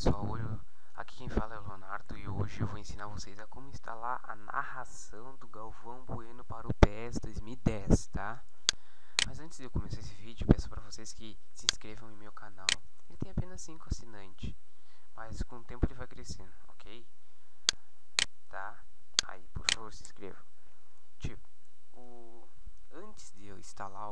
pessoal, aqui quem fala é o Leonardo e hoje eu vou ensinar vocês a como instalar a narração do Galvão Bueno para o PES 2010, tá? Mas antes de eu começar esse vídeo, peço para vocês que se inscrevam em meu canal. Ele tem apenas 5 assinantes, mas com o tempo ele vai crescendo, ok? Tá? Aí, por favor, se inscrevam. Antes de eu instalar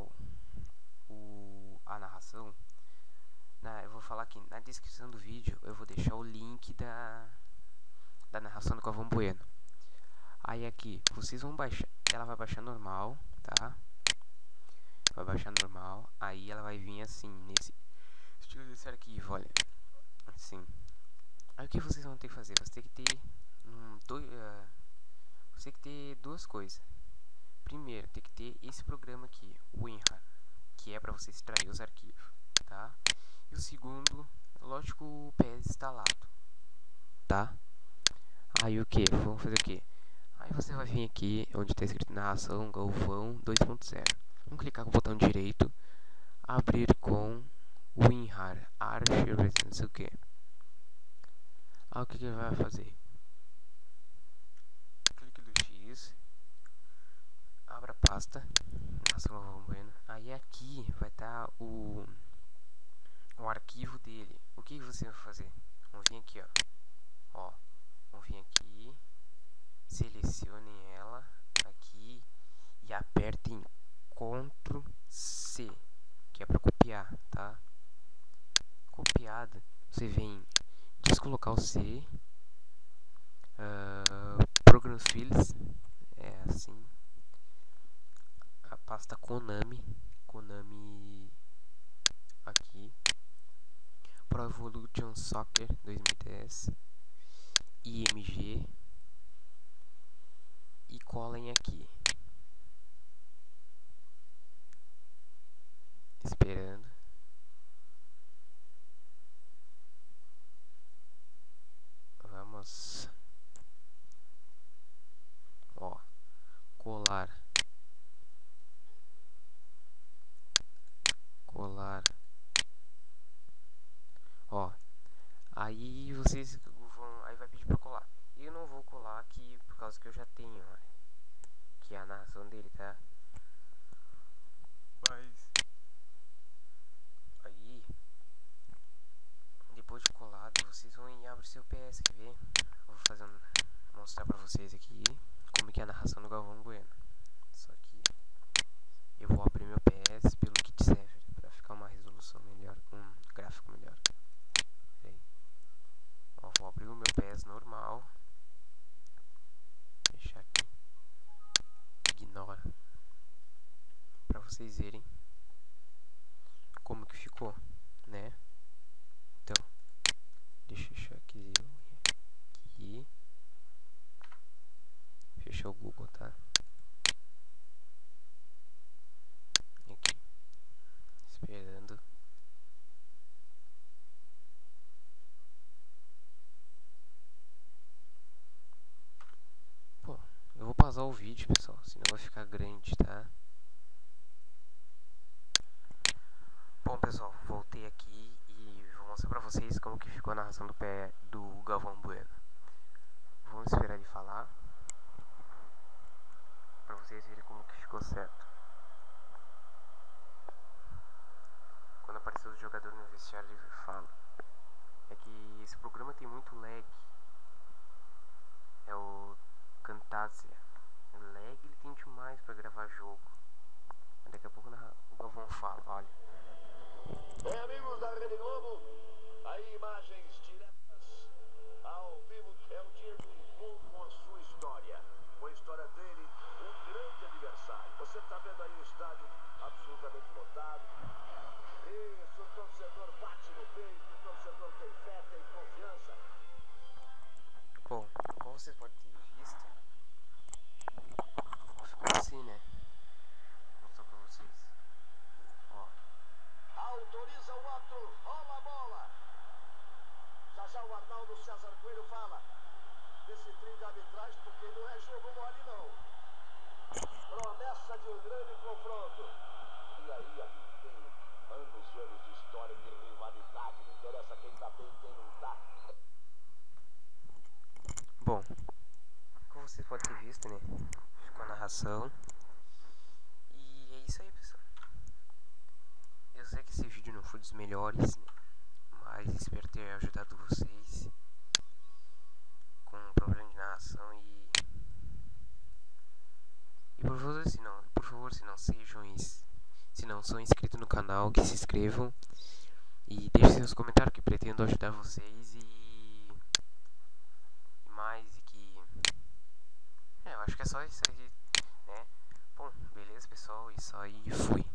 a narração, eu vou falar aqui na descrição do vídeo, eu vou deixar o link da narração do Galvão Bueno. Aí aqui, vocês vão baixar, ela vai baixar normal, tá? Vai baixar normal, aí ela vai vir assim, nesse estilo desse arquivo, olha. Assim. Aí o que vocês vão ter que fazer? Você tem que ter duas coisas. Primeiro, tem que ter esse programa aqui, o WinRAR, que é para você extrair os arquivos, tá? E o segundo, lógico, o PES instalado, tá? Aí o que? Vamos fazer o que? Aí você vai vir aqui onde está escrito narração Galvão 2.0. Vamos clicar com o botão direito, abrir com WinRAR, archive, não sei o que. Aí o que ele vai fazer? Clique no X, abra a pasta, narração Galvão Bueno. Aí aqui vai estar o arquivo dele. O que você vai fazer? Vamos vir aqui, ó. Vamos vir aqui, selecionem ela aqui e apertem Ctrl C, que é para copiar, tá? Copiada, você vem descolocar o C, Program Files, é assim, a pasta Konami aqui, Pro Evolution Soccer 2010, IMG, e colem aqui, esperando. Vamos, ó, colar, ó. Aí vocês vão, aí vai pedir pra colar. Eu não vou colar aqui por causa que eu já tenho, olha, que é a narração dele, tá? Mas aí, depois de colado, vocês vão e abrem seu PS, quer ver? Vou mostrar pra vocês aqui como que é a narração do Galvão Bueno. Só que eu vou abrir meu PS pelo kit server pra ficar uma resolução melhor, um gráfico melhor. Ó, vou abrir o meu PS normal. Fechar aqui. Ignora. Pra vocês verem como que ficou, né? Então, deixa eu fechar aqui. Fechar o Google, tá? Aqui. Esperando. Pô, eu vou pausar o vídeo, pessoal, senão vai ficar grande, tá? Bom, pessoal, voltei aqui e vou mostrar pra vocês como que ficou a narração do Galvão Bueno. Vamos esperar ele falar pra vocês verem como que ficou certo. Quando apareceu o jogador no vestiário, ele fala. É que esse programa tem muito lag. É o Camtasia. O lag ele tem demais pra gravar jogo. Daqui a pouco o Galvão fala, olha. Bem, amigos da Rede Globo, aí imagens diretas ao vivo. É um dia que ficou com a sua história, com a história dele, um grande adversário. Você está vendo aí o estádio absolutamente lotado. Isso, o torcedor bate no peito, o torcedor tem fé, tem confiança. Bom, como vocês podem ter visto, ficou assim, né? Vou mostrar pra vocês. Ó. Autoriza o ato, rola a bola. Já o Arnaldo César Coelho fala desse trio de arbitragem, porque não é jogo mole não. Promessa de um grande confronto. E aí, amigo, tem anos e anos de história, de rivalidade, não interessa quem tá bem e quem não tá. narração. E é isso aí, pessoal. Eu sei que esse vídeo não foi dos melhores, mas espero ter ajudado vocês com o problema de narração. E por favor, se não são inscritos no canal, que se inscrevam. E deixem seus comentários, que pretendo ajudar vocês. E mais, eu acho que é só isso aí, né? Bom, beleza, pessoal, isso aí, fui.